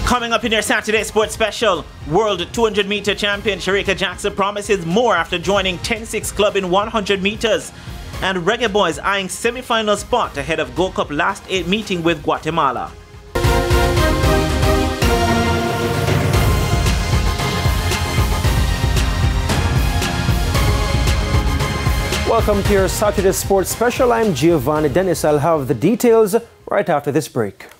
Coming up in your Saturday Sports Special, World 200-meter champion Sharika Jackson promises more after joining 10-6 club in 100 meters. And Reggae Boys eyeing semi-final spot ahead of Gold Cup last 8 meeting with Guatemala. Welcome to your Saturday Sports Special. I'm Giovanni Dennis. I'll have the details right after this break.